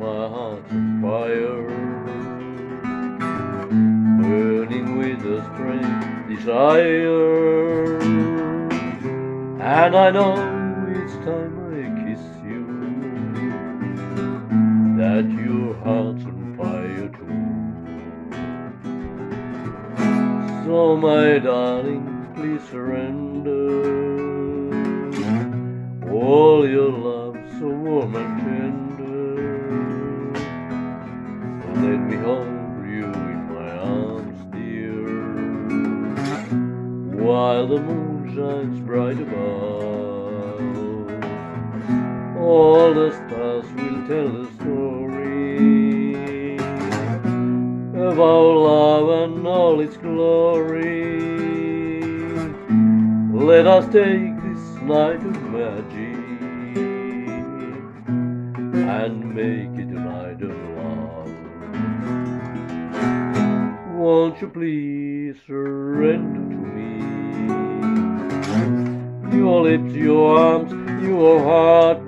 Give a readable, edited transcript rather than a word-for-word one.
my heart's on fire, burning with a strange desire. And I know it's time I kiss you, that your heart's on fire too. So my darling, please surrender all your love so warm and tender. Let me hold you in my arms, dear, while the moon shines bright above. All the stars will tell the story of our love and all its glory. Let us take this night of magic and make it a night of love. Won't you please surrender to me your lips, your arms, your heart,